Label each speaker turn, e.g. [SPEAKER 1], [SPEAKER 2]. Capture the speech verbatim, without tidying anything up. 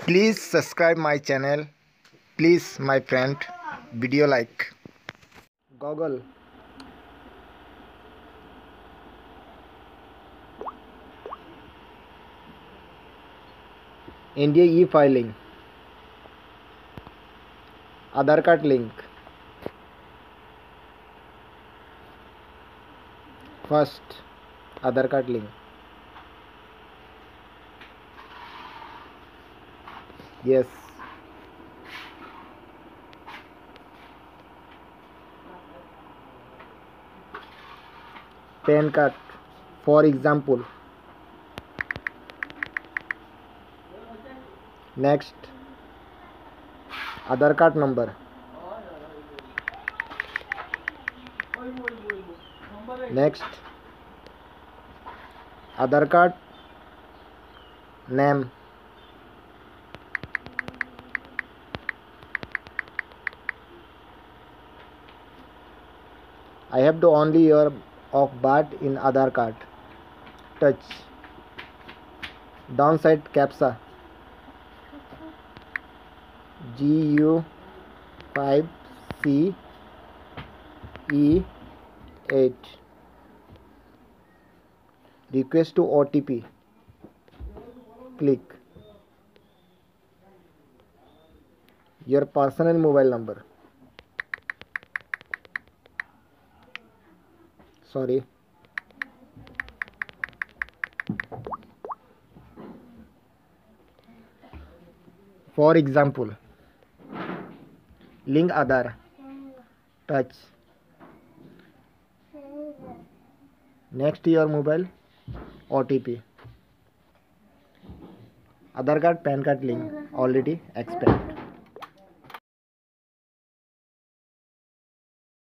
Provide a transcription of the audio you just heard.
[SPEAKER 1] Please subscribe my channel. Please my friend, video like. Google. India e-filing. Aadhaar card link. First, Aadhaar card link. Yes. P A N card. For example. Next, Aadhaar card number. Next, Aadhaar card name. I have the only year of birth in Aadhaar card. Touch. Downside CAPTCHA. G U five C E eight. Request to O T P. Click. Your personal mobile number. Sorry. For example, link Aadhaar. Touch. Next, your mobile O T P. Aadhaar card, P A N card link already expired.